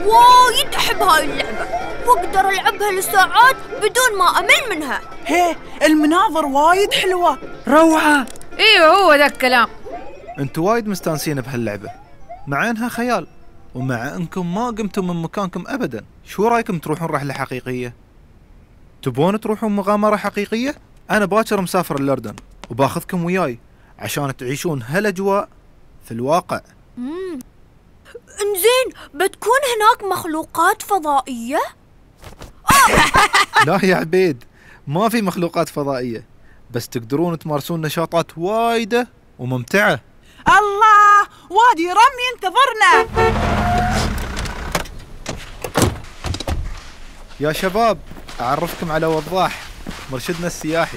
وايد أحب هاي اللعبة، وأقدر ألعبها لساعات بدون ما أمل منها. هي المناظر وايد حلوة، روعة. ايوه هو ذا الكلام. انتوا وايد مستانسين بهاللعبة مع انها خيال، ومع انكم ما قمتم من مكانكم ابدا. شو رايكم تروحون رحلة حقيقية؟ تبون تروحون مغامرة حقيقية؟ انا باكر مسافر الأردن وباخذكم وياي عشان تعيشون هالاجواء في الواقع. إنزين، بتكون هناك مخلوقات فضائية؟ لا يا عبيد، ما في مخلوقات فضائية، بس تقدرون تمارسون نشاطات وايدة وممتعة. الله، وادي رمي انتظرنا. يا شباب، أعرفكم على وضاح مرشدنا السياحي.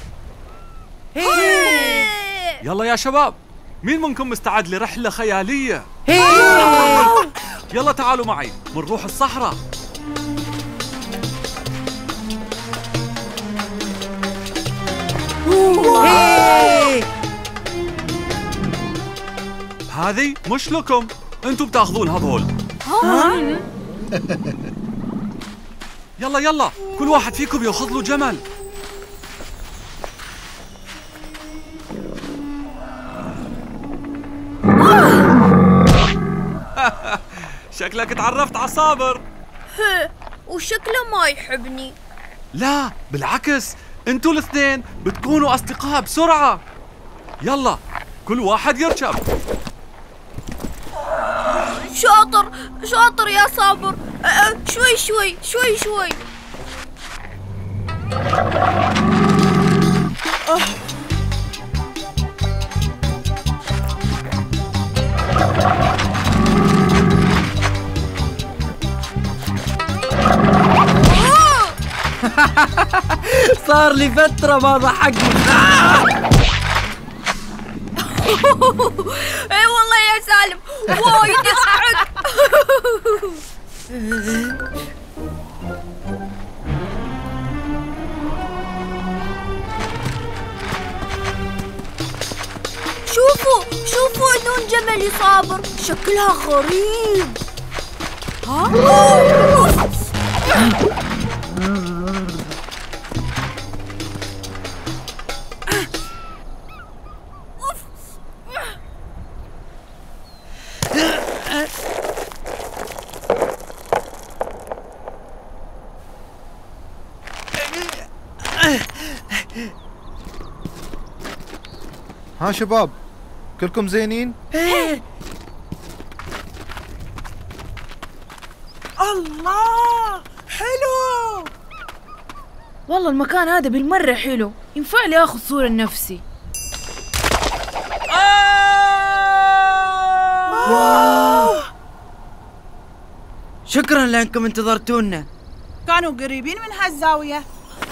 يلا يا شباب، مين منكم مستعد لرحلة خيالية؟ يلا تعالوا معي بنروح الصحراء. هذه مش لكم، انتوا بتاخذون هذول. يلا يلا، كل واحد فيكم ياخذ له جمل. شكلك تعرفت على صابر. وشكله ما يحبني. لا بالعكس، انتوا الاثنين بتكونوا أصدقاء بسرعة. يلا كل واحد يركب. شاطر شاطر يا صابر. شوي شوي شوي شوي. صار لي فترة ما ضحكني. اي والله يا سالم، وايد يضحك. شوفوا اذون جملي صابر، شكلها غريب. ها شباب، كلكم زينين؟ الله، حلو. والله المكان هذا بالمرة حلو، ينفع لي اخذ صورة لنفسي. شكرا لأنكم انتظرتونا. كانوا قريبين من هالزاوية.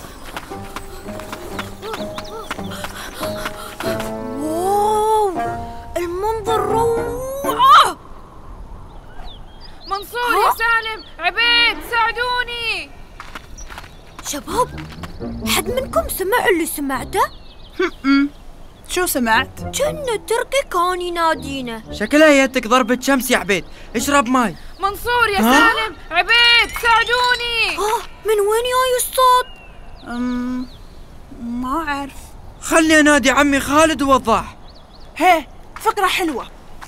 واو، المنظر روعة. منصور يا سالم، عبيد ساعدوني. شباب، حد منكم سمع اللي سمعته؟ شو سمعت؟ كأنه تركي كان ينادينا. شكلها جتك ضربة شمس يا عبيد، اشرب ماي. منصور يا سالم، عبيد ساعدوني. من وين جاي الصوت؟ ما أعرف. خلي انادي عمي خالد ووضاح. هي فكرة حلوة.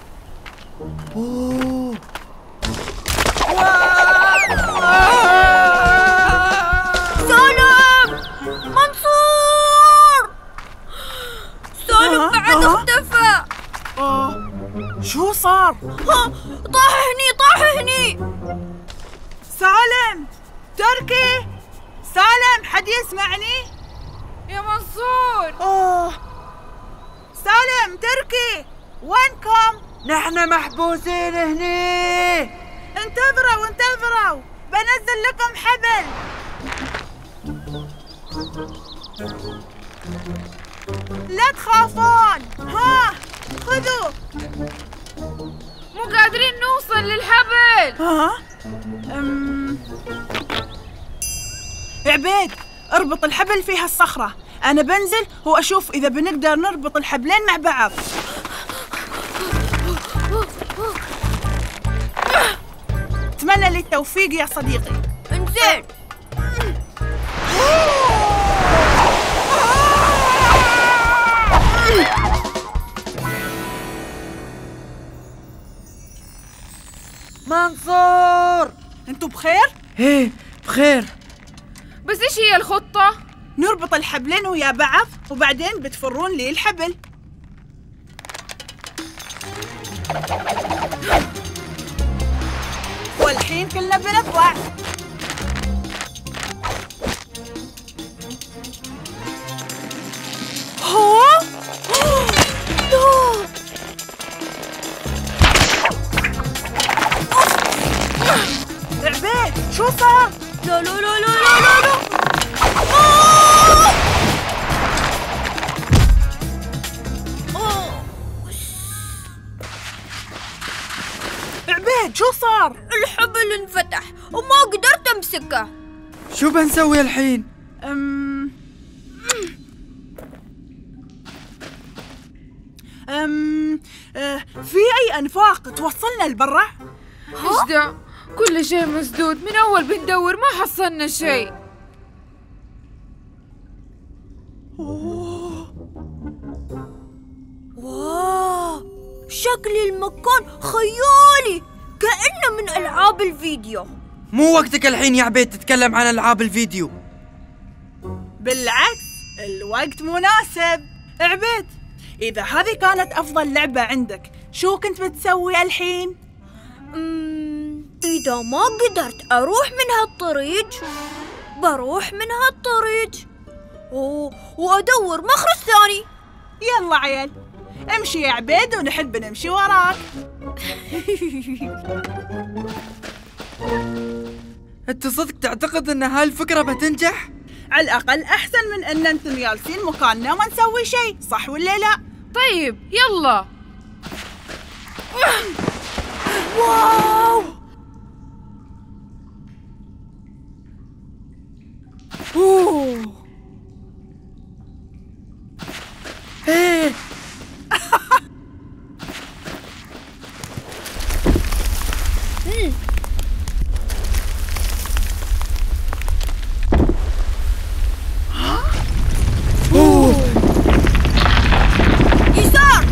سالم، منصور، سالم بعد اختفى. شو صار؟ طاح هني. سالم، تركي، سالم، حد يسمعني؟ يا منصور. سالم، تركي، وينكم؟ نحن محبوسين هني. انتظروا، بنزل لكم حبل. لا تخافون، خذوا. مو قادرين نوصل للحبل. عبيد، اربط الحبل في هالصخرة. أنا بنزل وأشوف إذا بنقدر نربط الحبلين مع بعض. أتمنى اللي توفيق يا صديقي. انزين. منصور! انتوا بخير؟ ايه بخير. بس ايش هي الخطة؟ نربط الحبلين ويا بعض وبعدين بتفرون لي الحبل. والحين كلنا بنطلع. ها؟ عبيد شو صار؟ لا لا لا لا لا لا لا. عبيد شو صار؟ الحبل انفتح وما قدرت امسكه. شو بنسوي الحين؟ في أي أنفاق توصلنا لبرا؟ ايش ده؟ كل شيء مسدود، من أول بندور ما حصلنا شيء. واو، شكل المكان خيالي كأنه من ألعاب الفيديو. مو وقتك الحين يا عبيد تتكلم عن ألعاب الفيديو. بالعكس الوقت مناسب. عبيد إذا هذه كانت أفضل لعبة عندك شو كنت بتسوي الحين؟ إذا ما قدرت أروح من هالطريق بروح من هالطريق وأدور مخرج ثاني. يلا عيل امشي يا عبيد ونحب نمشي وراك. انت صدق تعتقد ان هالفكرة بتنجح؟ على الأقل أحسن من أن أنتم جالسين مكاننا وما نسوي شيء، صح ولا لا؟ طيب يلا. واو. ايه يسار.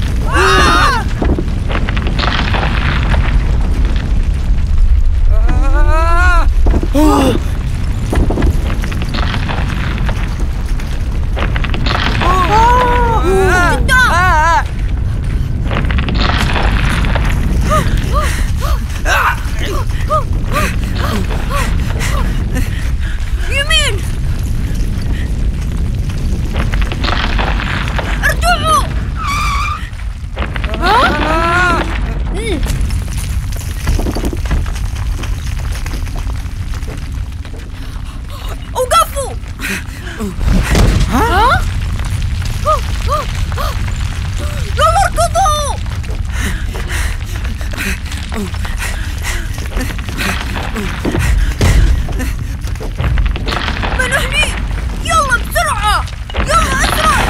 يمين. ارجعوا. وقفوا. يلا اركضوا. من هني. يلا بسرعة. يلا أسرع.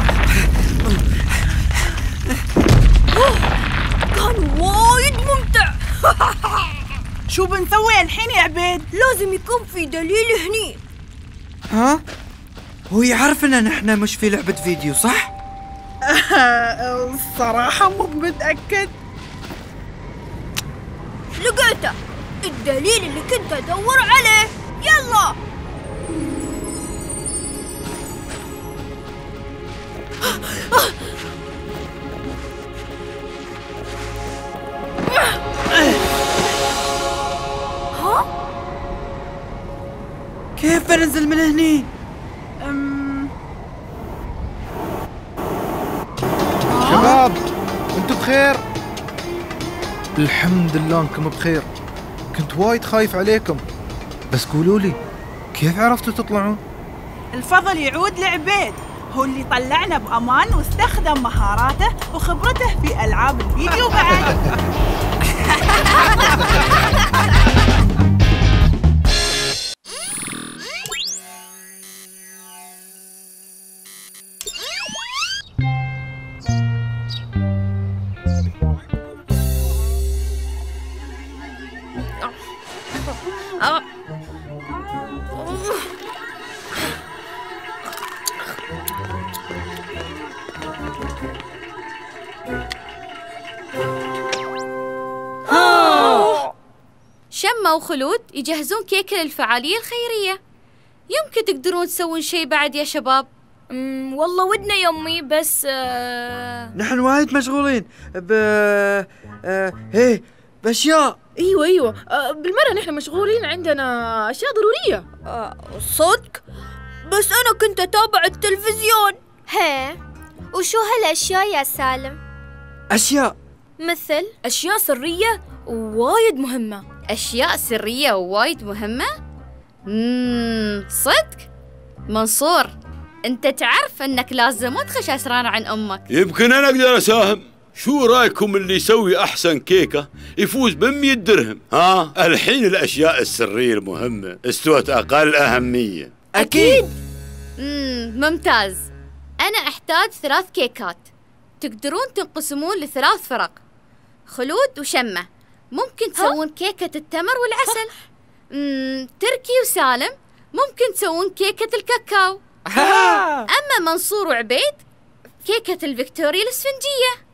كان وايد ممتع. شو بنسوي الحين يا عبيد؟ لازم يكون في دليل هني. ها؟ هو يعرف ان نحن مش في لعبة فيديو صح؟ الصراحة مو متأكد. لقيته، الدليل اللي كنت أدور عليه. يلا. ها؟ كيف بننزل من هني؟ شباب انتوا بخير؟ الحمد لله انكم بخير. كنت وايد خايف عليكم، بس قولوا لي كيف عرفتوا تطلعون؟ الفضل يعود لعبيد، هو اللي طلعنا بأمان واستخدم مهاراته وخبرته في ألعاب الفيديو بعد. شمة وخلود يجهزون كيكة للفعالية الخيرية. يمكن تقدرون تسوون شيء بعد يا شباب؟ والله ودنا يمي، بس نحن وايد مشغولين هي بأشياء. ايوه بالمرة نحن مشغولين، عندنا اشياء ضرورية. صدق؟ بس انا كنت اتابع التلفزيون. ها، وشو هالاشياء يا سالم؟ أشياء مثل اشياء سرية ووايد مهمة. أشياء سرية ووايد مهمة؟ صدق؟ منصور، أنت تعرف أنك لازم ما تخش أسرار عن أمك. يمكن أنا أقدر أساهم. شو رأيكم اللي يسوي أحسن كيكة يفوز ب100 درهم؟ الحين الأشياء السرية المهمة استوت أقل أهمية. أكيد. ممتاز. أنا أحتاج 3 كيكات. تقدرون تنقسمون ل3 فرق. خلود وشمة ممكن تسوون كيكة التمر والعسل. تركي وسالم ممكن تسوون كيكة الكاكاو. أما منصور وعبيد كيكة الفيكتوريا الإسفنجية.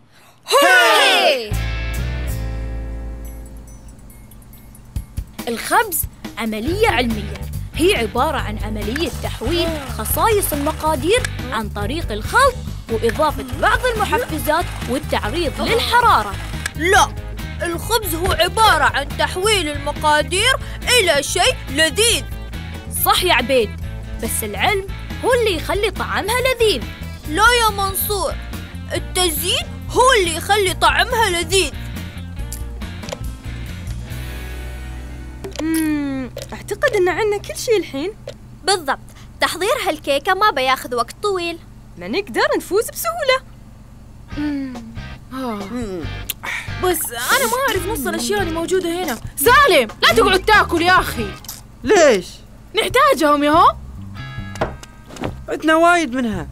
الخبز عملية علمية، هي عبارة عن عملية تحويل خصائص المقادير عن طريق الخلط وإضافة بعض المحفزات والتعريض للحرارة. لا، الخبز هو عبارة عن تحويل المقادير إلى شيء لذيذ. صح يا عبيد، بس العلم هو اللي يخلي طعمها لذيذ. لا يا منصور، التزيين هو اللي يخلي طعمها لذيذ. أعتقد إن عندنا كل شيء الحين. بالضبط، تحضير هالكيكة ما بياخذ وقت طويل، ما نقدر نفوز بسهولة. بس أنا ما أعرف نص الأشياء اللي موجودة هنا. سالم، لا تقعد تاكل يا أخي. ليش؟ نحتاجهم يا هو. عندنا وايد منها.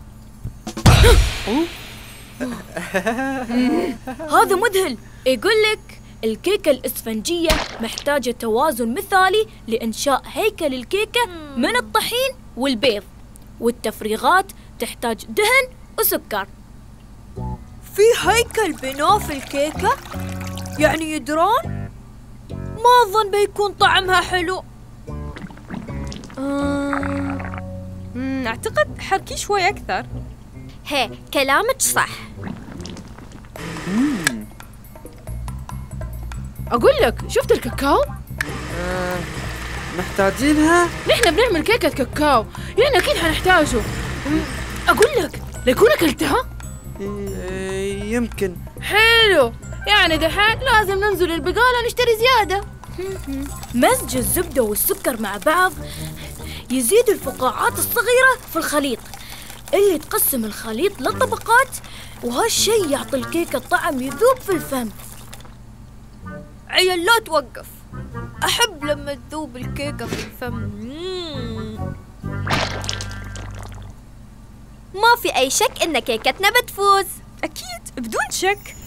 هذا مذهل. يقول لك الكيكة الإسفنجية محتاجة توازن مثالي لإنشاء هيكل الكيكة من الطحين والبيض، والتفريغات تحتاج دهن وسكر. في هيكل بناء في الكيكة؟ يعني يدرون؟ ما أظن بيكون طعمها حلو. أعتقد حركي شوي أكثر. هي كلامك صح. أقول لك، شفت الكاكاو؟ محتاجينها؟ نحن بنعمل كيكة كاكاو، يعني أكيد حنحتاجه. أقول لك، ليكون أكلتها؟ يمكن. حلو، يعني دحين لازم ننزل البقالة نشتري زيادة. مزج الزبدة والسكر مع بعض يزيد الفقاعات الصغيرة في الخليط اللي تقسم الخليط لطبقات، وهالشي يعطي الكيكة طعم يذوب في الفم. عيال لا توقف، أحب لما تذوب الكيكة في الفم. ما في أي شك إن كيكتنا بتفوز. أكيد بدون شك.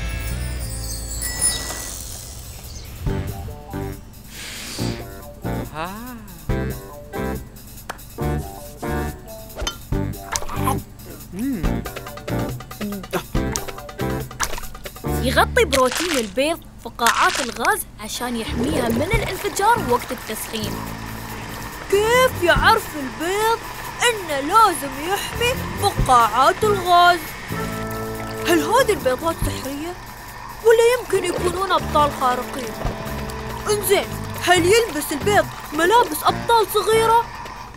يغطي بروتين البيض فقاعات الغاز عشان يحميها من الانفجار وقت التسخين. كيف يعرف البيض إنه لازم يحمي فقاعات الغاز؟ هل هذه البيضات سحرية؟ ولا يمكن يكونون أبطال خارقين؟ انزين، هل يلبس البيض ملابس أبطال صغيرة؟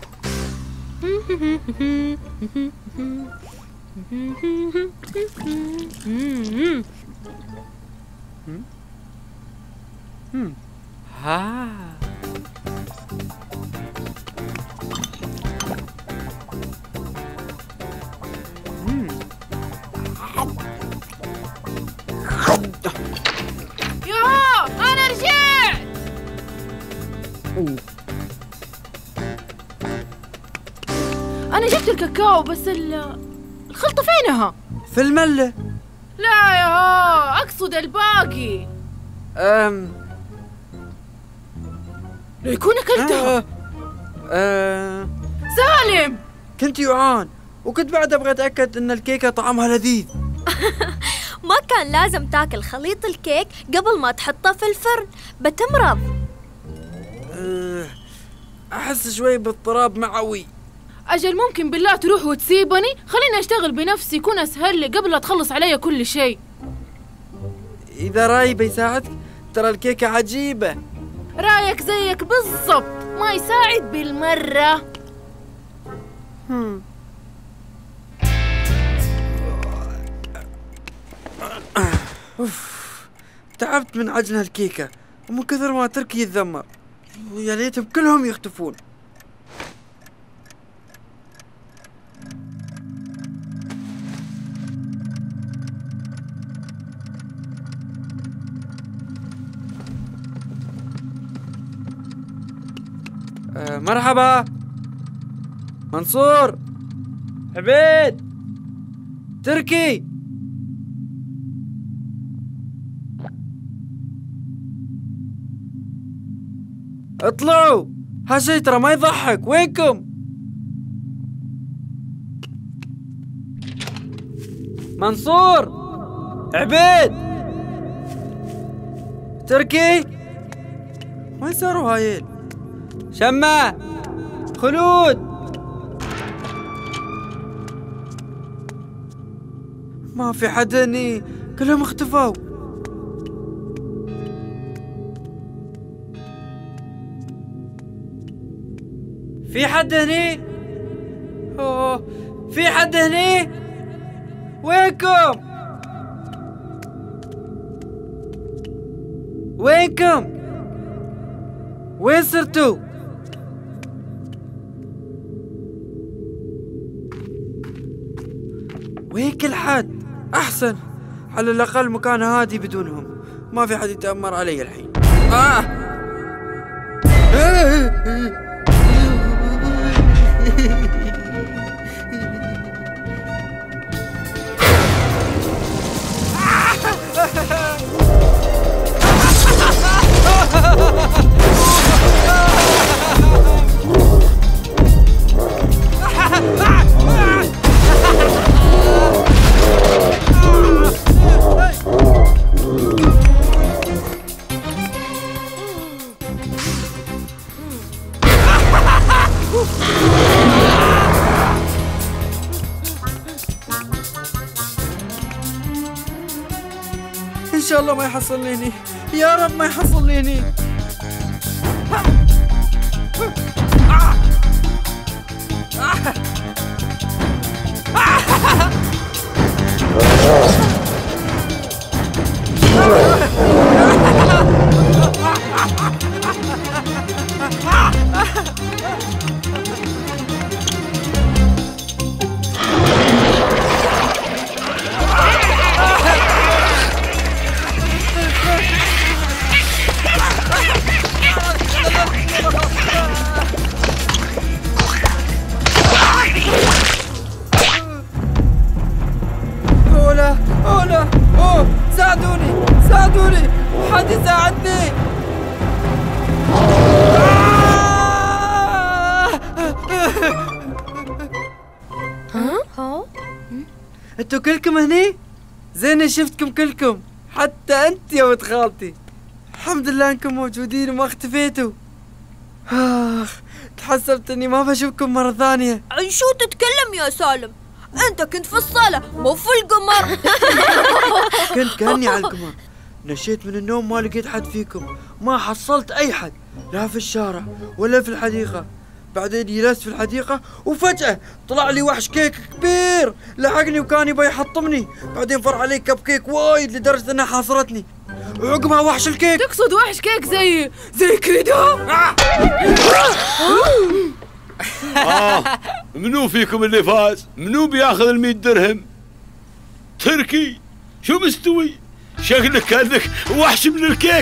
ياهو، أنا رجعت. أنا جبت الكاكاو، بس الخلطة فينها؟ في الملة. لا ياهو، أقصد الباقي. لا يكون أكلتها. سالم، كنت جوعان وكنت بعد أبغى أتأكد إن الكيكة طعمها لذيذ. ما كان لازم تاكل خليط الكيك قبل ما تحطه في الفرن، بتمرض. أحس شوي باضطراب معوي. أجل ممكن بالله تروح وتسيبني؟ خليني أشتغل بنفسي، يكون أسهل لي قبل لا تخلص علي كل شيء. إذا راي بيساعدك، ترى الكيكة عجيبة. رايك زيك بالضبط، ما يساعد بالمرة. تعبت من عجن هالكيكة ومن كثر ما تركي يتذمر، ويا ليتهم كلهم يختفون. مرحبا منصور، عبيد، تركي. اطلعوا، هالشي ترى ما يضحك. وينكم؟ منصور، عبيد، تركي، وين صاروا هايل؟ شمة، خلود، ما في حد هني، كلهم اختفوا. في حد هني؟ أوه، في حد هني؟ وينكم؟ وينكم؟ وين صرتوا؟ وين كل حد؟ أحسن، على الأقل مكان هادي بدونهم، ما في حد يتأمر علي الحين. إن شاء الله ما يحصلني هني، يا رب ما يحصلني هني. أولا أوه، ساعدوني ساعدوني، حد يساعدني. ها؟ انتوا كلكم هني؟ زين شفتكم كلكم، حتى انت يا ولد خالتي. الحمد لله انكم موجودين وما اختفيتوا. تحسبت اني ما بشوفكم مرة ثانية. عن شو تتكلم يا سالم؟ انت كنت في الصالة مو في القمر. كنت كأني على القمر، نشيت من النوم ما لقيت حد فيكم، ما حصلت اي حد، لا في الشارع ولا في الحديقة. بعدين جلست في الحديقة وفجأة طلع لي وحش كيك كبير، لحقني وكان يبغى يحطمني. بعدين فر علي كب كيك وايد لدرجة انها حاصرتني، وعقبها وحش الكيك. تقصد وحش كيك زي كذا؟ منو فيكم اللي فاز؟ منو بياخذ 100 درهم؟ تركي، شو مستوي؟ شكلك كأنك وحش من الكيك.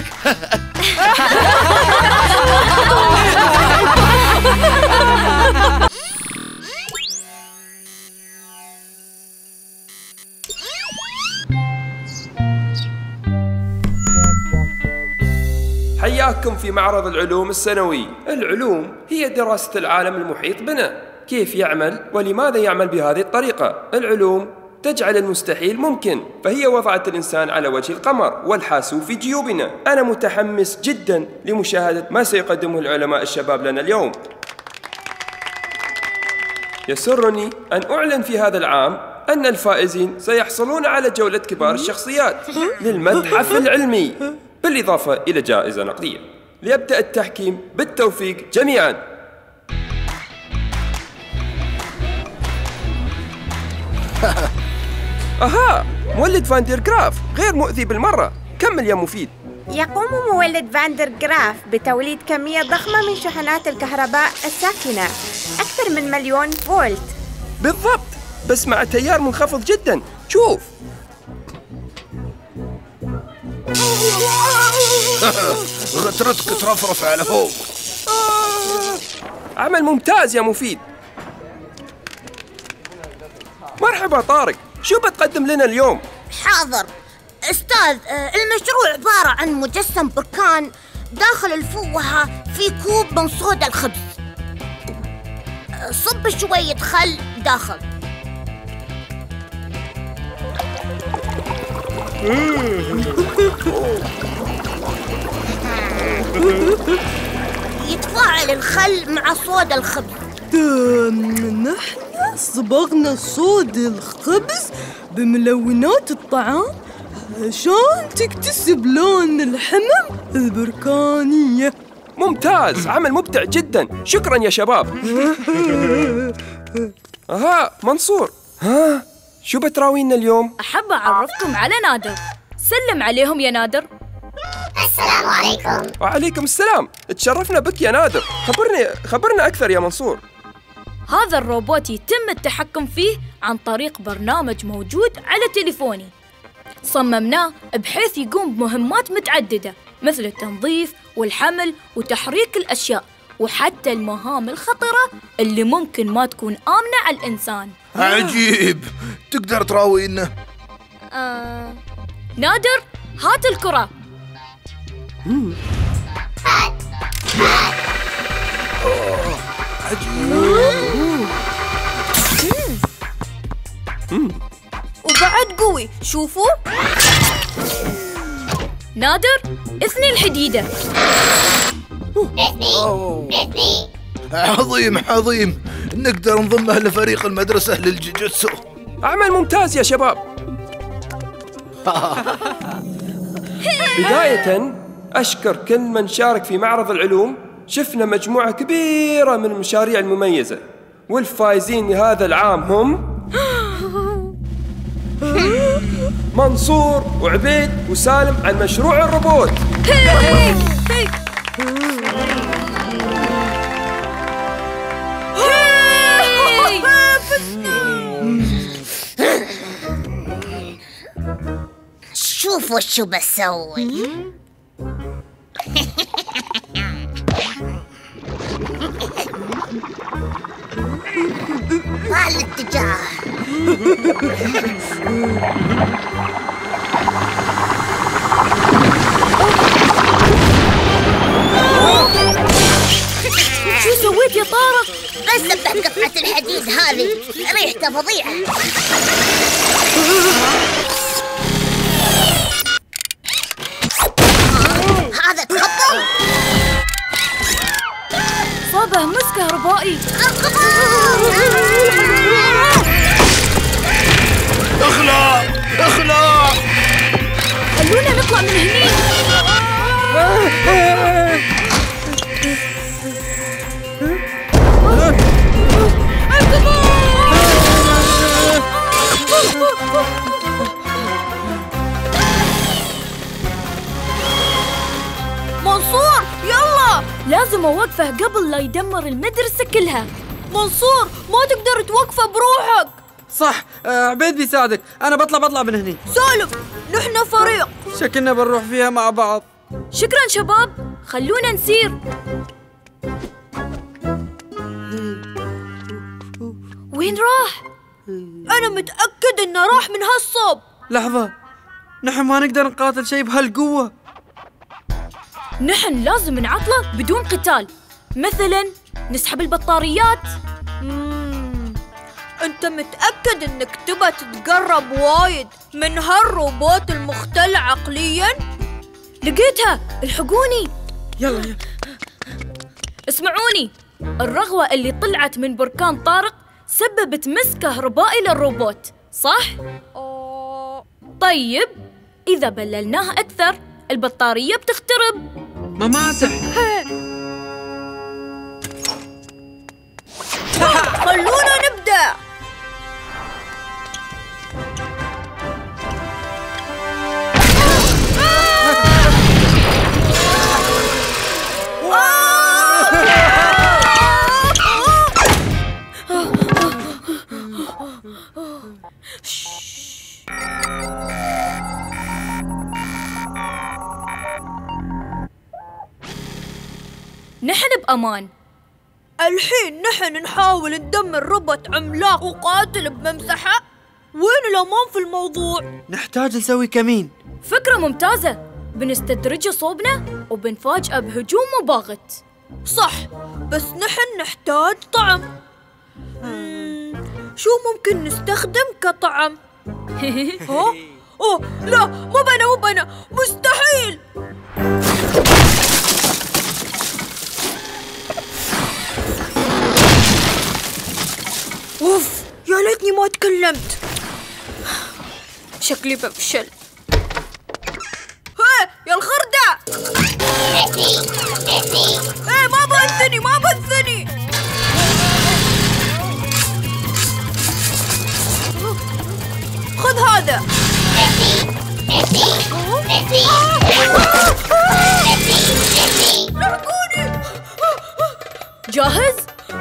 حي حياكم في معرض العلوم السنوي. العلوم هي دراسة العالم المحيط بنا، كيف يعمل ولماذا يعمل بهذه الطريقة. العلوم تجعل المستحيل ممكن، فهي وضعت الإنسان على وجه القمر والحاسوب في جيوبنا. أنا متحمس جدا لمشاهدة ما سيقدمه العلماء الشباب لنا اليوم. يسرني أن أعلن في هذا العام أن الفائزين سيحصلون على جولة كبار الشخصيات للمتحف العلمي، بالإضافة إلى جائزة نقدية. ليبدأ التحكيم بالتوفيق جميعا. أها، مولد فاندر جراف غير مؤذي بالمرة. كمل يا مفيد. يقوم مولد فاندر جراف بتوليد كمية ضخمة من شحنات الكهرباء الساخنة، أكثر من 1,000,000 فولت. بالضبط، بس مع تيار منخفض جدا. شوف. غترتك ترفرف على فوق. عمل ممتاز يا مفيد. مرحبا طارق، شو بتقدم لنا اليوم؟ حاضر أستاذ، المشروع عبارة عن مجسم بركان داخل الفوهة في كوب من صودا الخبز. صب شوية خل داخل. يتفاعل الخل مع صودا الخبز. نحن صبغنا صودا الخبز بملونات الطعام عشان تكتسب لون الحمم البركانية. ممتاز، عمل مبدع جدا. شكرا يا شباب. منصور، شو بتراوينا اليوم؟ أحب أعرفكم على نادر. سلم عليهم يا نادر. السلام عليكم. وعليكم السلام. تشرفنا بك يا نادر. خبرنا أكثر يا منصور. هذا الروبوت يتم التحكم فيه عن طريق برنامج موجود على تليفوني. صممناه بحيث يقوم بمهمات متعددة مثل التنظيف والحمل وتحريك الأشياء، وحتى المهام الخطرة اللي ممكن ما تكون آمنة على الإنسان. عجيب، تقدر تراوينا؟ نادر، هات الكرة. وبعد قوي، شوفوا. نادر، اثني الحديدة. عظيم، نقدر نضمه لفريق المدرسة للجوجوتسو. عمل ممتاز يا شباب. بداية أشكر كل من شارك في معرض العلوم. شفنا مجموعة كبيرة من المشاريع المميزة، والفائزين لهذا العام هم منصور وعبيد وسالم عن مشروع الروبوت. شوفوا شو بسوي. الاتجاه. شو سويت يا طارق؟ غسلت قطعة الحديد هذه، ريحتها فظيعة. هذا تخبط. صابه مس كهربائي. اخلع. خلونا نطلع من هني. منصور يلا، لازم أوقفه قبل لا يدمر المدرسة كلها. منصور ما تقدر توقفه بروحك. صح، عبيد بيساعدك. أنا بطلع من هني. سالم، نحن فريق، شكلنا بنروح فيها مع بعض. شكرا شباب، خلونا نسير. وين راح؟ أنا متأكد إنه راح من هالصوب. لحظة، نحن ما نقدر نقاتل شيء بهالقوة. نحن لازم نعطله بدون قتال. مثلا نسحب البطاريات. أنت متأكد إنك تبى تتقرب وايد من هالروبوت المختل عقلياً؟ لقيتها، الحقوني. يلا. اسمعوني، الرغوة اللي طلعت من بركان طارق سببت مس كهربائي للروبوت، صح؟ طيب إذا بللناها أكثر البطارية بتخترب. ماسح. خلونا نبدأ. نحن بأمان. الحين نحن نحاول ندمر روبوت عملاق وقاتل بممسحة. وين الأمان في الموضوع؟ نحتاج نسوي كمين. فكرة ممتازة، بنستدرجه صوبنا وبنفاجئه بهجوم مباغت. صح، بس نحن نحتاج طعم. شو ممكن نستخدم كطعم؟ ها؟ أوه لا، مو بنا مستحيل. اوف، يا ليتني ما تكلمت. شكلي بفشل. يا الخردة. ما بثني. خذ هذا. لحقوني. جاهز؟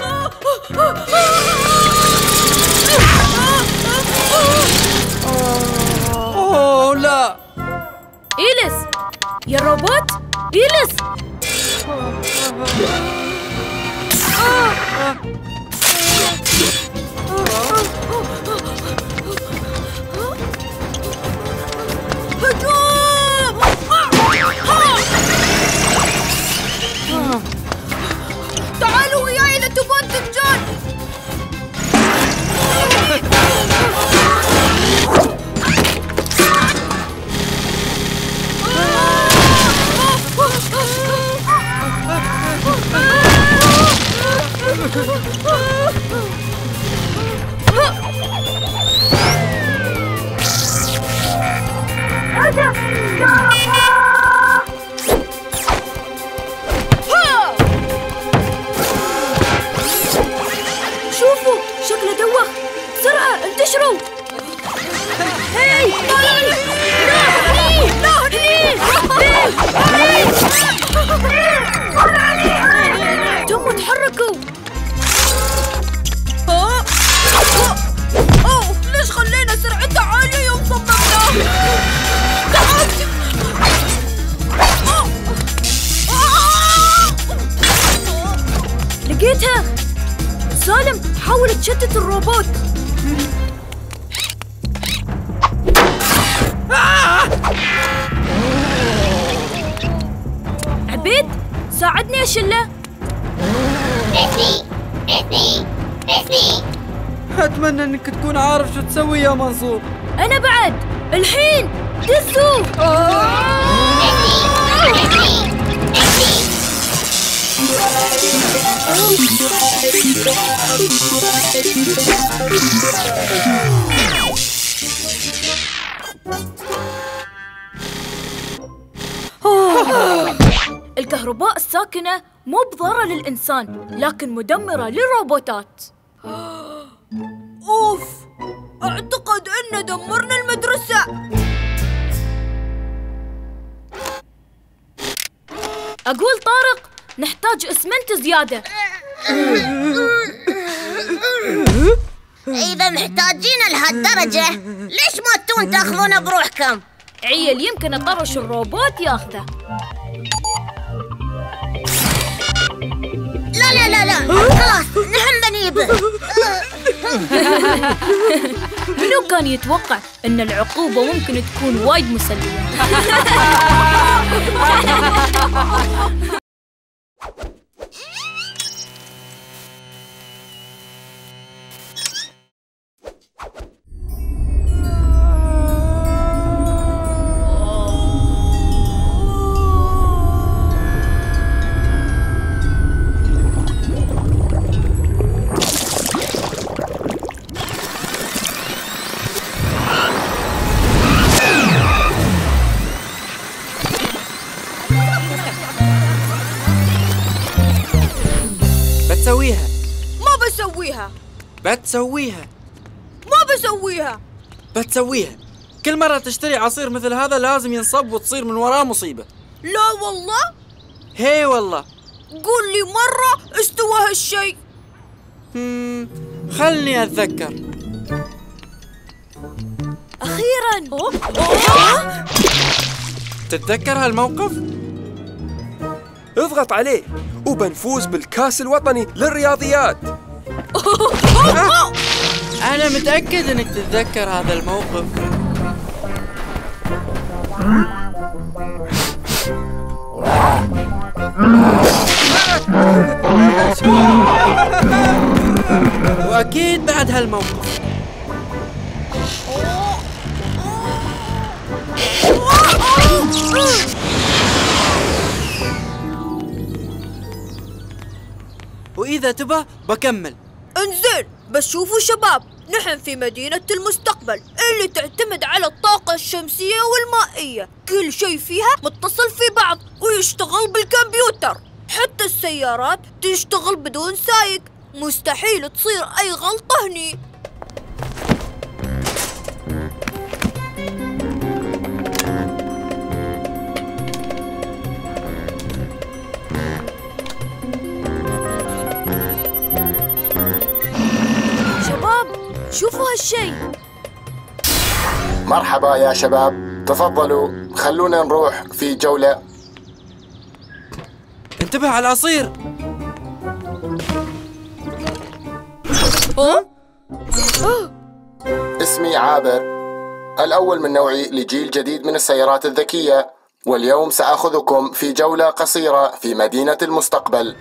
أوه لا. إيليس يا روبوت، إيليس. تعالوا وياي إذا تبون تنجون. شوفوا شكله دوخ، بسرعة انتشروا. هاي تموا تحركوا. أوه، ليش خلينا سرعته عالية يوم صممناه؟ لقيتها. سالم، حاول تشتت الروبوت. عبيد، ساعدني أشله. أتمنى أنك تكون عارف شو تسوي يا منصور. أنا بعد. الحين دسوا. الكهرباء الساكنة مو بضارة للإنسان، لكن مدمرة للروبوتات. أوف، أعتقد إن دمرنا المدرسة. أقول طارق، نحتاج إسمنت زيادة. إذا محتاجين لهالدرجة ليش ما تون تاخذونه بروحكم؟ عيل يمكن أطرش الروبوت ياخذه. لا خلاص نحن بنيبه. منو كان يتوقع أن العقوبة ممكن تكون وايد مسلية؟ بتسويها. ما بسويها. بتسويها. ما بسويها. بتسويها. كل مرة تشتري عصير مثل هذا لازم ينصب وتصير من وراه مصيبة. لا والله. هي والله. قول لي مرة استوى هالشيء. خلني أتذكر. أخيراً. تتذكر هالموقف؟ اضغط عليه وبنفوز بالكاس الوطني للرياضيات. أنا متأكد إنك تتذكر هذا الموقف. وأكيد بعد هالموقف. وإذا تبى بكمل. انزين، بس شوفوا شباب، نحن في مدينة المستقبل اللي تعتمد على الطاقة الشمسية والمائية. كل شيء فيها متصل في بعض ويشتغل بالكمبيوتر. حتى السيارات تشتغل بدون سايق. مستحيل تصير أي غلطة هني. شوفوا هالشيء. مرحبا يا شباب، تفضلوا خلونا نروح في جولة. انتبه على العصير. اسمي عابر، الأول من نوعي لجيل جديد من السيارات الذكية، واليوم سأخذكم في جولة قصيرة في مدينة المستقبل.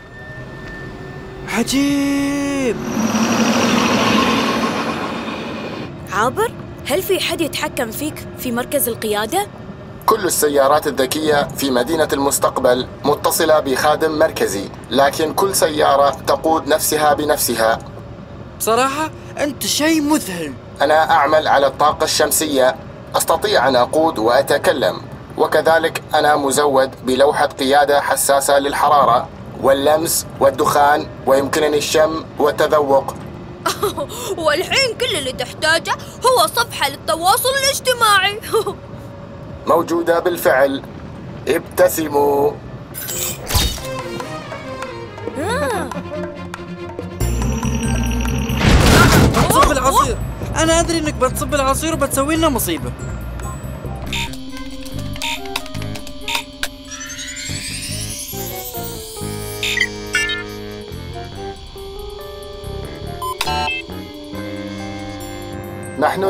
عجيب. عابر، هل في حد يتحكم فيك في مركز القيادة؟ كل السيارات الذكية في مدينة المستقبل متصلة بخادم مركزي، لكن كل سيارة تقود نفسها بنفسها. بصراحة أنت شيء مذهل. أنا أعمل على الطاقة الشمسية، أستطيع أن أقود وأتكلم، وكذلك أنا مزود بلوحة قيادة حساسة للحرارة واللمس والدخان، ويمكنني الشم والتذوق. والحين كل اللي تحتاجه هو صفحة للتواصل الاجتماعي. موجودة بالفعل، ابتسموا. بتصب العصير. أنا أدري إنك بتصب العصير وبتسوي لنا مصيبة. نحن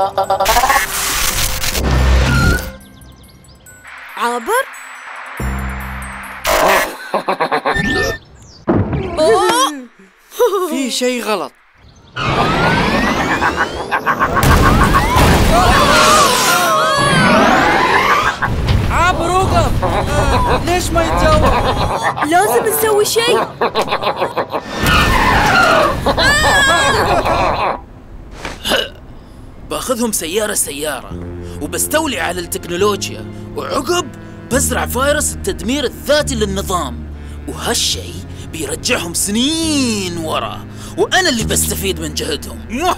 عابر؟ في شيء غلط. عابر وقف. ليش ما يتجاوب؟ لازم نسوي شيء. باخذهم سيارة سيارة وبستولي على التكنولوجيا، وعقب بزرع فيروس التدمير الذاتي للنظام، وهالشيء بيرجعهم سنين ورا، وأنا اللي بستفيد من جهدهم.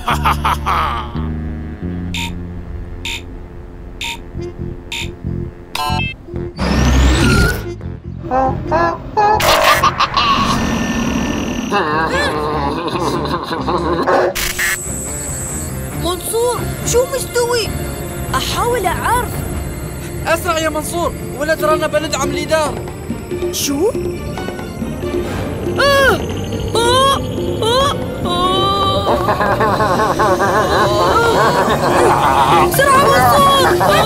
منصور، شو مستوي؟ أحاول أعرف. أسرع يا منصور، ولا ترانا بندعم الإدارة. شو؟ بسرعة منصور.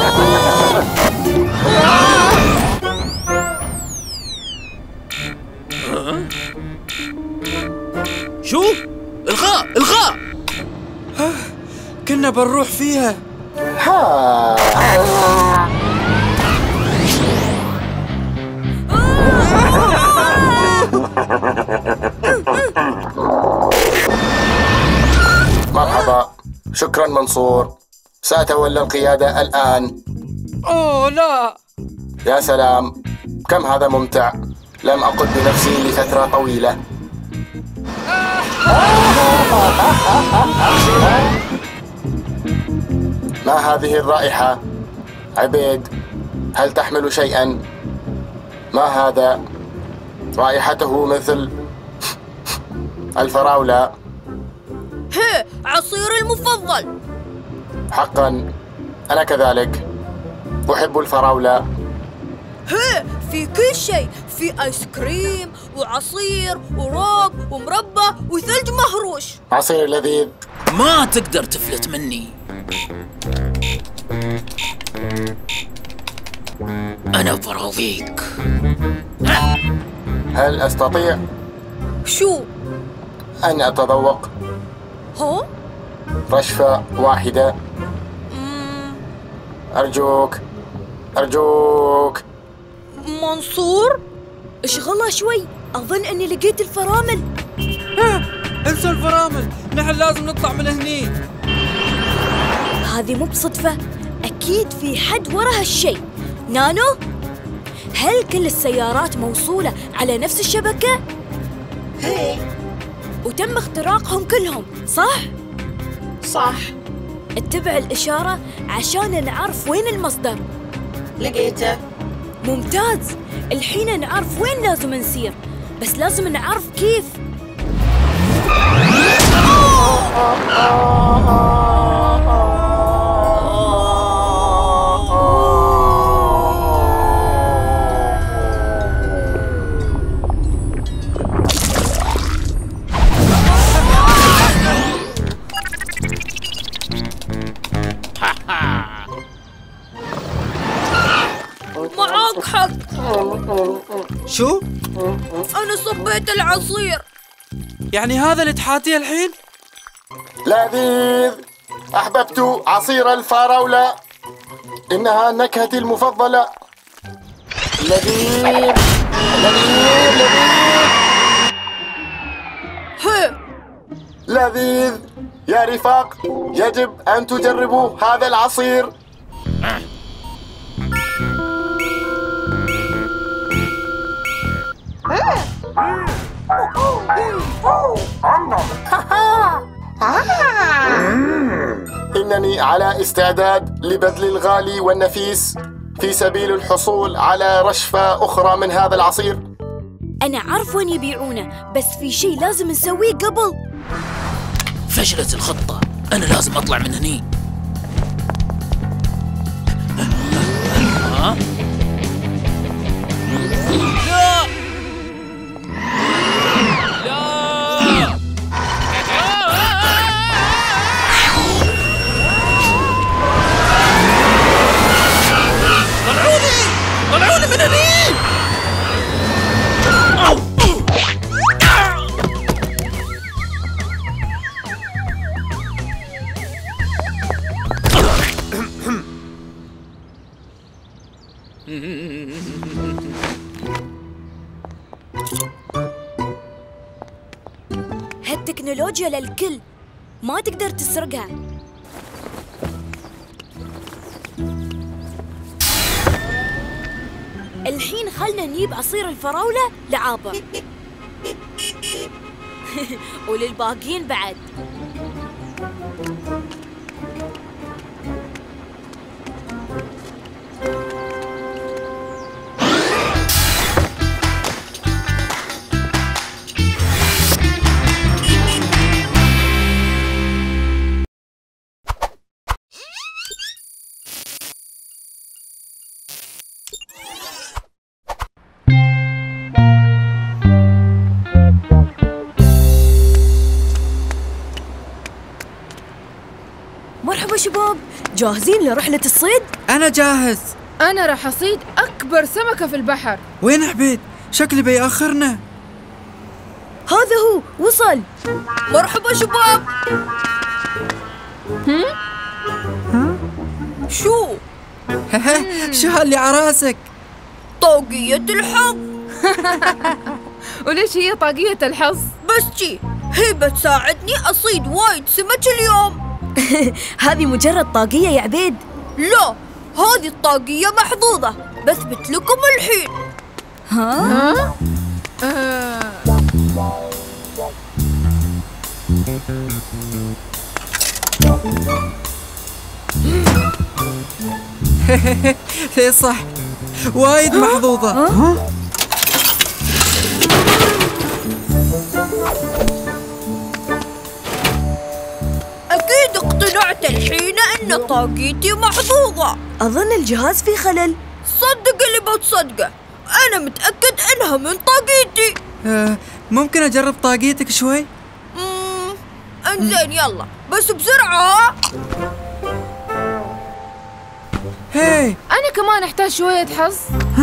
شو؟ الغاء. كنا بنروح فيها. مرحبا، شكرا منصور، سأتولى القيادة الآن. أوه لا. يا سلام، كم هذا ممتع. لم أقل بنفسي لفترة طويلة. ما هذه الرائحة؟ عبيد، هل تحمل شيئا؟ ما هذا؟ رائحته مثل الفراولة. هي عصيري المفضل. حقا أنا كذلك أحب الفراولة. هي في كل شيء، في آيس كريم وعصير وروب ومربى وثلج مهروش. عصير لذيذ. ما تقدر تفلت مني. أنا براضيك. هل أستطيع شو أن أتذوق هو؟ رشفة واحدة؟ أرجوك أرجوك. منصور اشغلها شوي، أظن أني لقيت الفرامل. انسوا الفرامل، نحن لازم نطلع من هني. هذه مو بصدفة، أكيد في حد ورا هالشيء. نانو، هل كل السيارات موصولة على نفس الشبكة؟ هي وتم اختراقهم كلهم، صح؟ صح. اتبع الإشارة عشان نعرف وين المصدر. لقيته. ممتاز، الحين نعرف وين لازم نسير، بس لازم نعرف كيف. معاك حق. شو؟ أنا صبيت العصير. يعني هذا اللي تحاتيه الحين؟ لذيذ. أحببت عصير الفراولة، إنها نكهتي المفضلة. لذيذ لذيذ لذيذ. هي لذيذ. يا رفاق، يجب أن تجربوا هذا العصير. إنني على استعداد لبذل الغالي والنفيس في سبيل الحصول على رشفة أخرى من هذا العصير. أنا عارف وين يبيعونه، بس في شيء لازم نسويه قبل. فشلت الخطة، أنا لازم أطلع من هني. لا لا. طلعوني من هني. هالتكنولوجيا للكل، ما تقدر تسرقها. الحين خلنا نجيب عصير الفراولة لعابر وللباقيين بعد. مرحبا شباب، جاهزين لرحلة الصيد؟ أنا جاهز. أنا راح أصيد أكبر سمكة في البحر. وين عبيد؟ شكلي بيأخرنا. هذا هو، وصل. مرحبا شباب. شو؟ شو هاللي عراسك؟ طاقية الحظ. وليش هي طاقية الحظ؟ بس جي، هي بتساعدني أصيد وايد سمك اليوم. هذه مجرد طاقية يا عبيد. لا، هذه الطاقية محظوظة، بثبت لكم الحين. ها؟ صح، وايد محظوظة. أكيد اقتنعت الحين أن طاقيتي محظوظة. أظن الجهاز فيه خلل. صدق اللي بتصدقه، أنا متأكد إنها من طاقيتي. ممكن أجرب طاقيتك شوي؟ انزين يلا، بس بسرعة. هاي أنا كمان أحتاج شوية حظ.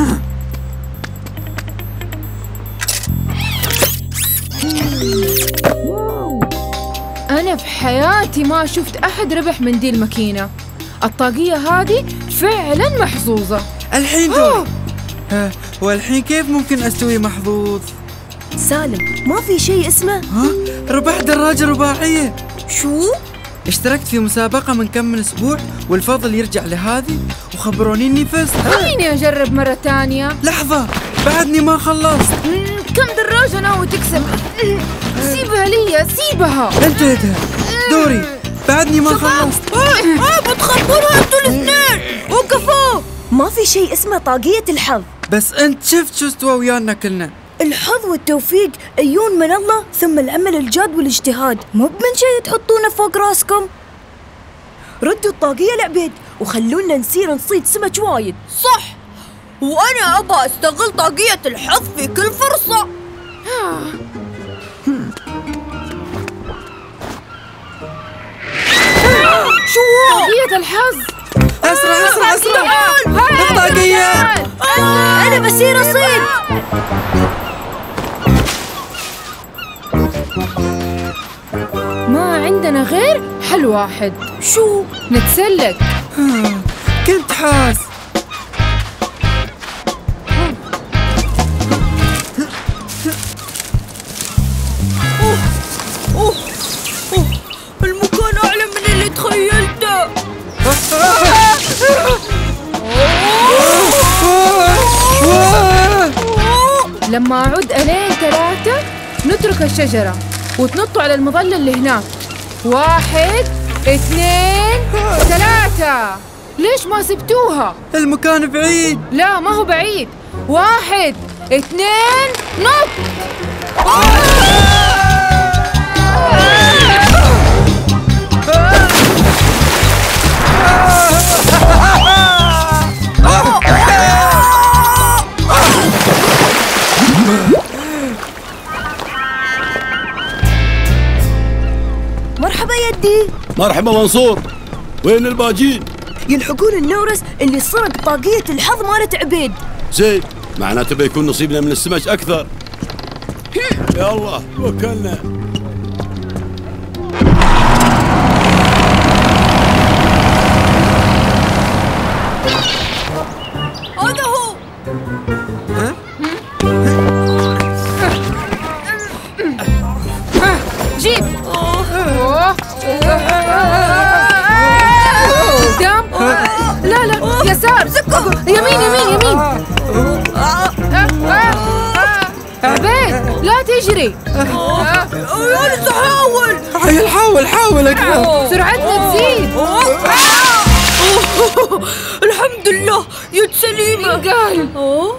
أنا في حياتي ما شفت أحد ربح من دي الماكينة. الطاقية هذه فعلا محظوظة. الحين دوري. والحين كيف ممكن أستوي محظوظ؟ سالم، ما في شيء اسمه ربحت دراجة رباعية. شو؟ اشتركت في مسابقة من كم من أسبوع والفضل يرجع لهذه وخبروني إني فزت. خليني أجرب مرة تانية. لحظة، بعدني ما خلصت. كم دراجة ناوي تكسب؟ سيبها لي، سيبها. انتهتها. دوري، بعدني ما خلصت. بتخبروا انتوا الاثنين. وقفوا، ما في شيء اسمه طاقية الحظ. بس انت شفت شو استوى ويانا كلنا. الحظ والتوفيق يجون من الله، ثم العمل الجاد والاجتهاد، مو من شيء تحطونه فوق راسكم. ردوا الطاقية لعبيد وخلونا نصير نصيد سمك وايد. صح، وأنا أبغى أستغل طاقية الحظ في كل فرصة. شو طاقية الحظ؟ أسرع أسرع أسرع، الطاقية. أنا بصير أصيد. ما عندنا غير حل واحد. شو؟ نتسلق. كنت حاس. المكان أعلى من اللي تخيلته. لما أعد ألين 3 نترك الشجرة وتنطوا على المظلة اللي هناك. 1 2 3. ليش ما سبتوها؟ المكان بعيد. لا ما هو بعيد. 1 2 نط. مرحبا يدي. مرحبا منصور، وين الباجين؟ يلحقون النورس اللي سرق طاقية الحظ مالت عبيد. زين، معناته بيكون نصيبنا من السمك أكثر. يا الله توكلنا. هذا هو. جيب. قدام. لا لا، يسار. يمين يمين يمين. عبيد لا تجري. أنا سأحاول. حاول أكثر. سرعتنا تزيد. الحمد لله يد سليمة. قال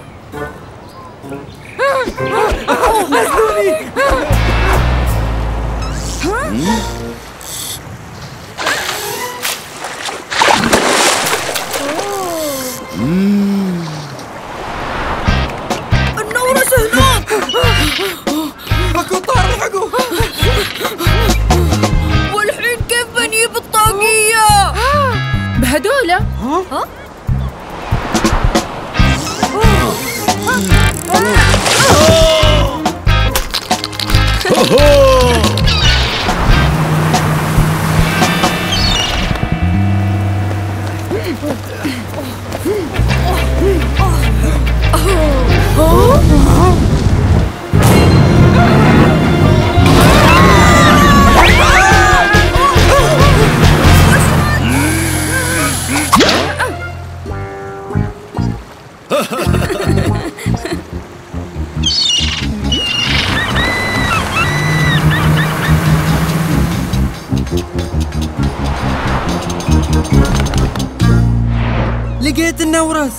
نزلوني. النورس هناك. اكو طار، الحقوا. والحين كيف بنجيب الطاقية؟ بهدولة. النورس.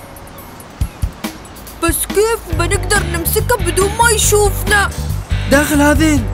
بس كيف بنقدر نمسكه بدون ما يشوفنا؟ داخل هذين.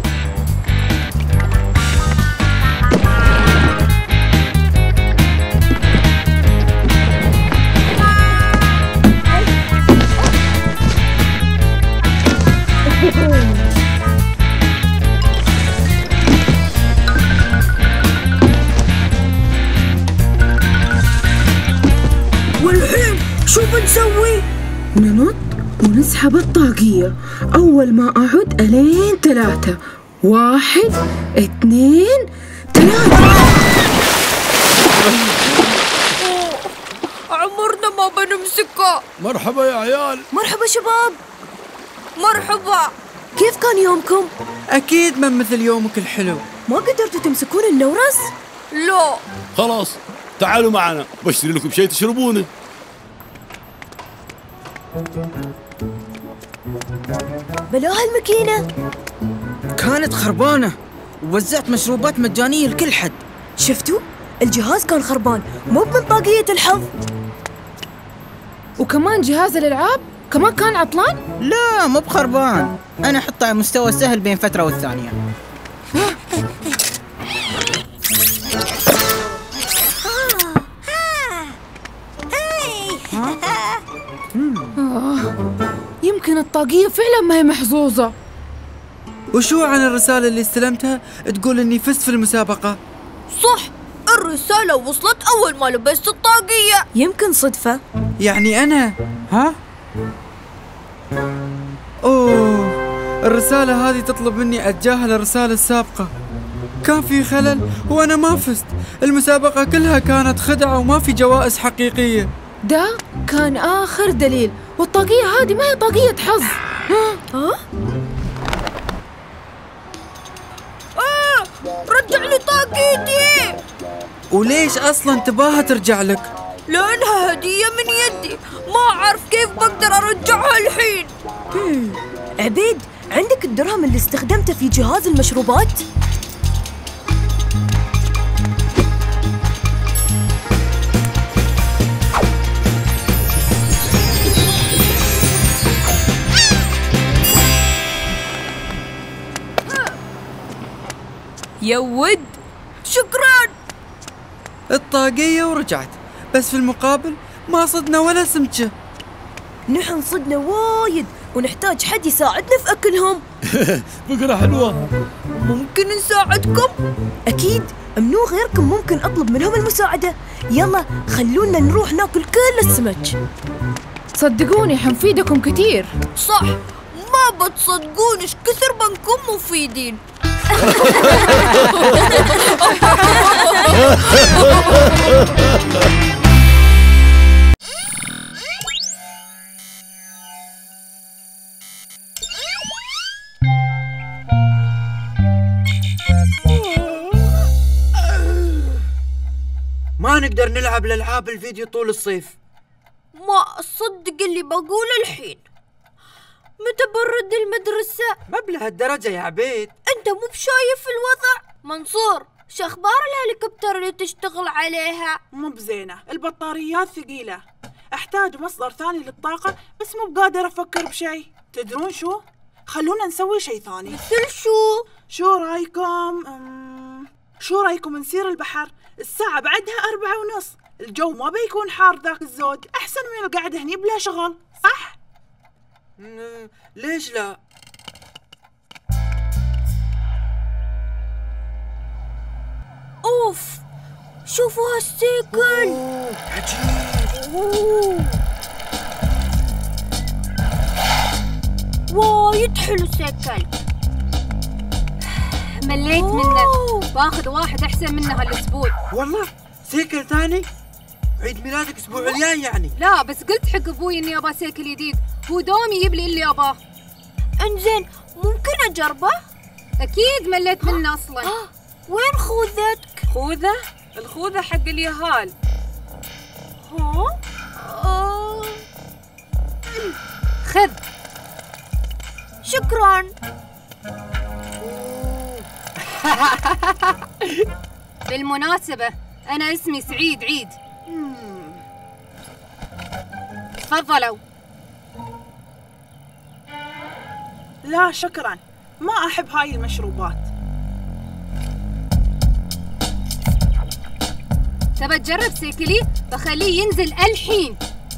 والحين شو بنسوي؟ ننط ونسحب الطاقية. أول ما أعد ألين 3. 1 2 3. عمرنا ما بنمسكه. مرحبا يا عيال. مرحبا شباب. مرحبا. كيف كان يومكم؟ أكيد ما مثل يومك الحلو. ما قدرتوا تمسكون النورس؟ لا. خلاص تعالوا معنا بشتري لكم شيء تشربونه. بلاها الماكينة كانت خربانة ووزعت مشروبات مجانية لكل حد. شفتوا؟ الجهاز كان خربان مو من طاقية الحظ. وكمان جهاز الألعاب كمان كان عطلان؟ لا مو بخربان، أنا أحطه على مستوى سهل بين فترة والثانية. يمكن الطاقية فعلا ما هي محظوظة. وشو عن الرسالة اللي استلمتها تقول اني فزت في المسابقة؟ صح، الرسالة وصلت أول ما لبست الطاقية. يمكن صدفة. يعني أنا؟ ها؟ أوه، الرسالة هذه تطلب مني أتجاهل الرسالة السابقة. كان في خلل وأنا ما فزت. المسابقة كلها كانت خدعة وما في جوائز حقيقية. ده كان آخر دليل، والطاقية هذه ما هي طاقية حظ. ها؟ رجع لي طاقيتي. وليش أصلا تباها ترجع لك؟ لأنها هدية من يدي، ما أعرف كيف بقدر أرجعها الحين. عبيد، عندك الدرهم اللي استخدمته في جهاز المشروبات؟ يود. شكرا. الطاقية ورجعت، بس في المقابل ما صدنا ولا سمكة. نحن صدنا وايد ونحتاج حد يساعدنا في أكلهم. فكرة حلوة. ممكن نساعدكم؟ أكيد، منو غيركم ممكن أطلب منهم المساعدة. يلا خلونا نروح ناكل كل السمك. صدقوني حنفيدكم كتير. صح، ما بتصدقون إيش كثر بنكون مفيدين. ما نقدر نلعب الألعاب الفيديو طول الصيف. ما أصدق اللي بقول الحين. متى برد المدرسة؟ ما بلهالدرجة يا عبيد. أنت مو بشايف الوضع؟ منصور، شو أخبار الهليكوبتر اللي تشتغل عليها؟ مو بزينة، البطاريات ثقيلة. أحتاج مصدر ثاني للطاقة بس مو بقادر أفكر بشيء. تدرون شو؟ خلونا نسوي شيء ثاني. مثل شو؟ شو رايكم نسير البحر؟ الساعة بعدها 4:30. الجو ما بيكون حار ذاك الزود، أحسن من القعدة هني بلا شغل، صح؟ ليش لا؟ أوف، شوفوا هالسيكل. عجيب. وايد حلو السيكل. مليت منه، باخذ واحد أحسن منه هالأسبوع. والله سيكل ثاني؟ عيد ميلادك الأسبوع الجاي يعني؟ لا بس قلت حق أبوي إني أبغى سيكل جديد، هو دوم يجيب لي اللي أباه. إنزين، ممكن أجربه؟ أكيد مليت منه أصلاً. وين خوذتك؟ خوذة؟ الخوذة حق اليهال. ها؟ خذ. شكراً. بالمناسبة أنا اسمي سعيد عيد. تفضلوا. لا شكرا، ما أحب هاي المشروبات. تبى تجرب سيكلي؟ بخليه ينزل الحين.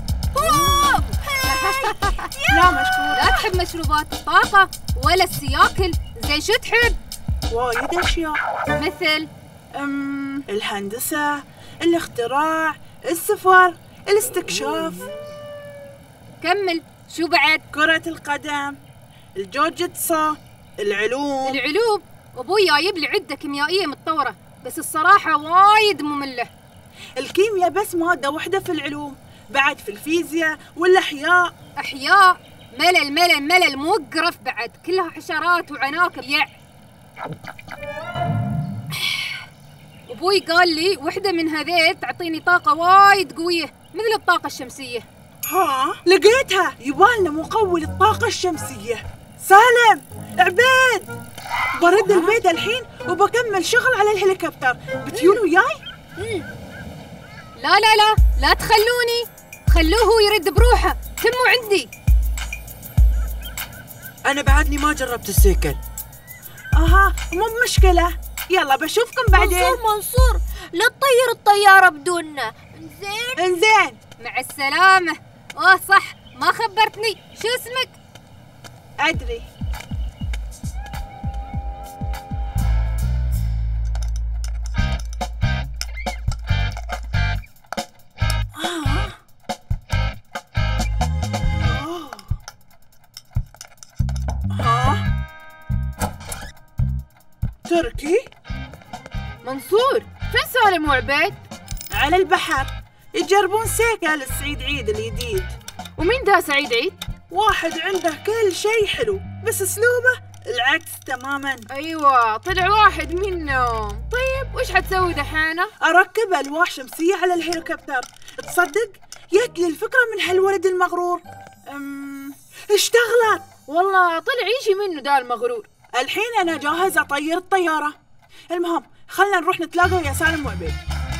لا مشكور. لا تحب مشروبات الطاقة ولا السياكل؟ زين شو تحب؟ وايد أشياء، مثل الهندسة، الاختراع، السفر، الاستكشاف. كمل، شو بعد؟ كرة القدم، الجوجيتسو، العلوم. العلوم؟ أبوي جايب لي عدة كيميائية متطورة، بس الصراحة وايد مملة. الكيمياء بس مادة واحدة في العلوم، بعد في الفيزياء والأحياء. أحياء؟ ملل ملل ملل، موقرف بعد، كلها حشرات وعناكب. أبوي قال لي وحدة من هذيل تعطيني طاقة وايد قوية مثل الطاقة الشمسية. ها لقيتها، يبالنا مقول الطاقة الشمسية. سالم، عبيد، برد البيت الحين وبكمل شغل على الهليكوبتر، بتجون وياي؟ لا لا لا، لا تخلوني، خلوه هو يرد بروحه، تموا عندي. أنا بعدني ما جربت السيكل. أها، مو بمشكلة، يلا بشوفكم بعدين. منصور لا تطير الطيارة بدوننا. انزين مع السلامة. صح، ما خبرتني، شو اسمك؟ أدري. تركي؟ منصور، فين سالم وعبيد؟ على البحر، يجربون سيكل السعيد عيد الجديد. ومين ده سعيد عيد؟ واحد عنده كل شيء حلو، بس اسلوبه العكس تماما. ايوه، طلع واحد منهم. طيب وش حتسوي دحينه؟ اركب الواح شمسيه على الهليكوبتر. تصدق جت لي الفكره من هالولد المغرور. اشتغلت والله، طلع يجي منه ده المغرور. الحين انا جاهز اطير الطياره. المهم خلنا نروح نتلاقى ويا سالم وعبيد.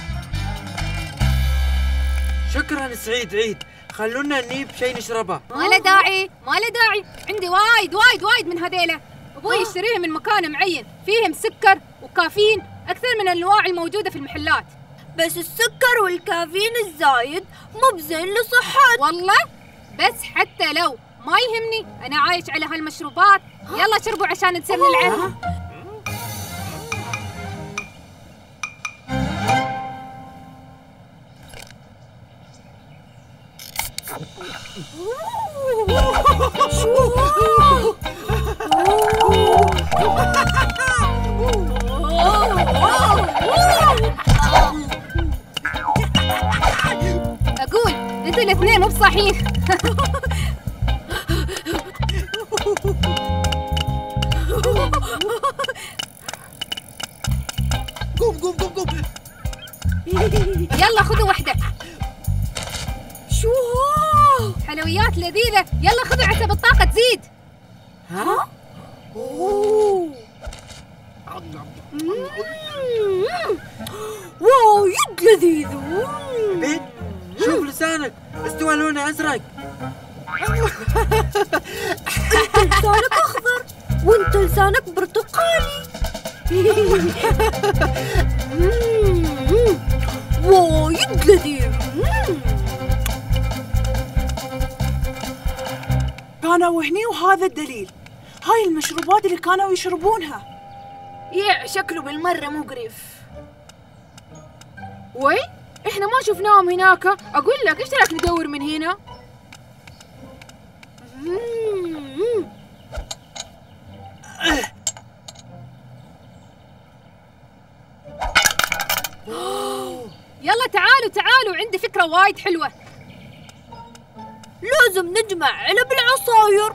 شكرا سعيد عيد، خلونا نجيب شيء نشربه. ما له داعي، ما له داعي، عندي وايد وايد وايد من هذيله. ابوي يشتريهم من مكان معين، فيهم سكر وكافيين اكثر من الانواع الموجوده في المحلات. بس السكر والكافيين الزايد مو بزين لصحتك. والله بس حتى لو ما يهمني، انا عايش على هالمشروبات. يلا شربوا عشان نسر العلم. اقول انتوا الاثنين مو بصحيح. قوم قوم قوم قوم. يلا خذوا واحدة. شو هو؟ حلويات لذيذة، يلا خذوا عسى الطاقة تزيد. ها؟ وايد لذيذ. بيت، شوف لسانك استوى لونه ازرق. انت لسانك اخضر وانت لسانك برتقالي. وايد لذيذ. كانوا هني وهذا الدليل. هاي المشروبات اللي كانوا يشربونها. شكله بالمرة مقرف. وي، احنا ما شفناهم هناك. اقول لك ايش رايك ندور من هنا؟ يلا تعالوا تعالوا، عندي فكرة وايد حلوة. لازم نجمع علب العصاير.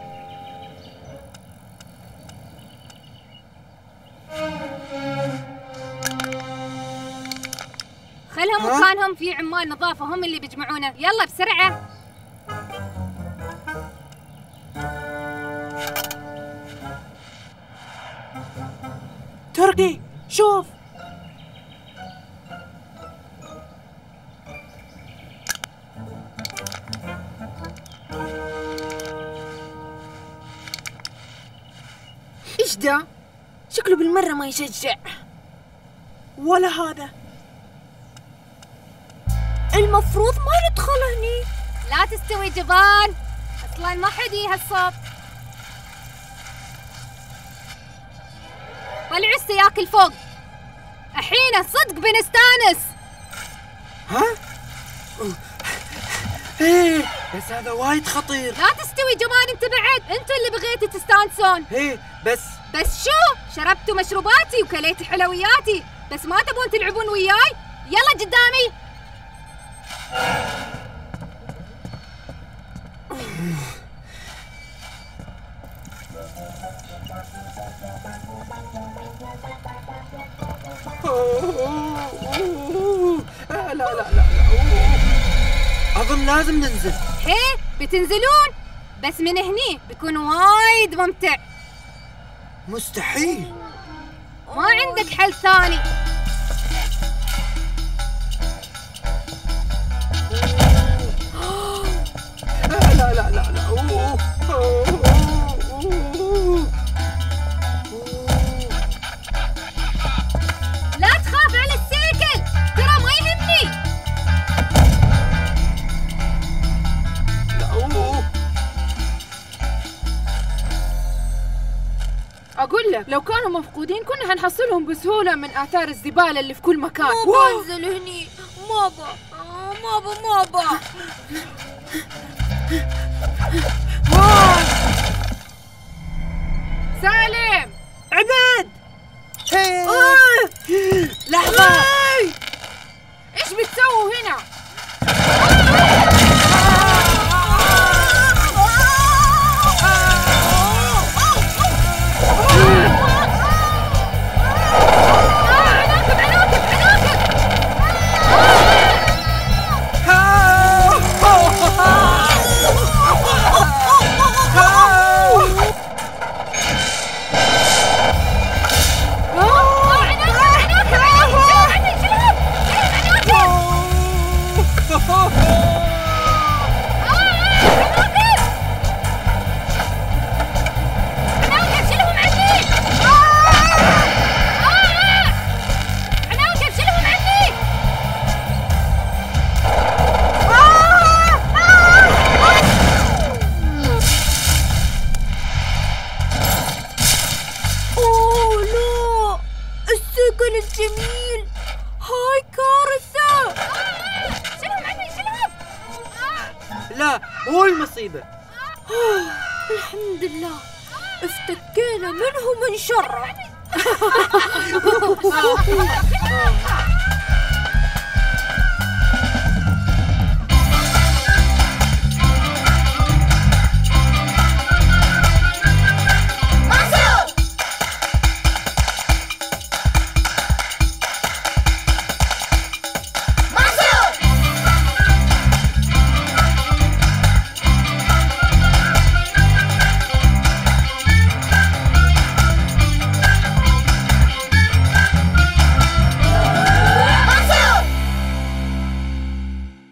خلهم مكانهم، في عمال نظافة هم اللي بيجمعونه. يلا بسرعة. تركي شوف. إيش ده؟ شكله بالمرة ما يشجع. ولا هذا. المفروض ما ندخل هني. لا تستوي جبان، أصلاً ما حد يهالصوت. طلعوا السياكل فوق، الحين صدق بنستانس. ها؟ ايه بس هذا وايد خطير. لا تستوي جبان انت بعد، انتوا اللي بغيتوا تستانسون. ايه بس شو؟ شربتوا مشروباتي وكليتوا حلوياتي، بس ما تبون تلعبون وياي؟ يلا قدامي. لا لا لا لا، أظن لازم ننزل. هي بتنزلون، بس من هني بيكون وايد ممتع. مستحيل، ما عندك حل ثاني. لا لا لا لا. لا تخاف على السيكل، ترى ما يهمني. أقول لك لو كانوا مفقودين كنا هنحصلهم بسهولة من آثار الزبالة اللي في كل مكان. ما بنزل هني، مابا. سالم، عبيد، لحظة، إيش بتسووا هنا؟ الجميل، هاي كارثة. شيلهم عني، شيلهم. لا، هو المصيبة. الحمد لله افتكينا منه من شره.